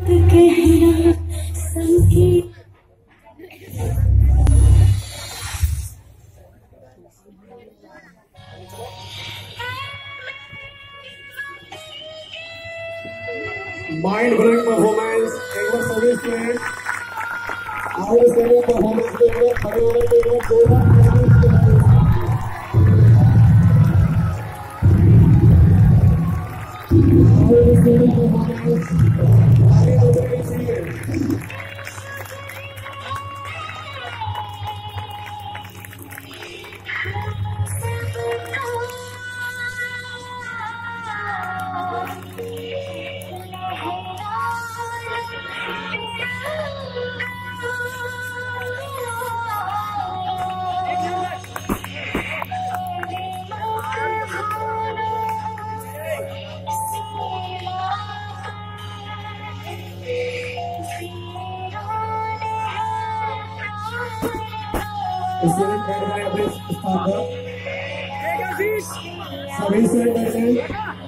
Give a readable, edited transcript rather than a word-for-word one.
कहना संगीत mind blowing performance एक बार सभी स्टूडेंट आउट स्टैंडिंग परफॉर्मेंस के लिए खड़े होने के लिए 2 बार आउट स्टैंडिंग परफॉर्मेंस आगे बढ़ने के लिए स्टूडेंट बैठ गए अपने स्थान पर सभी स्टूडेंट बैठ गए।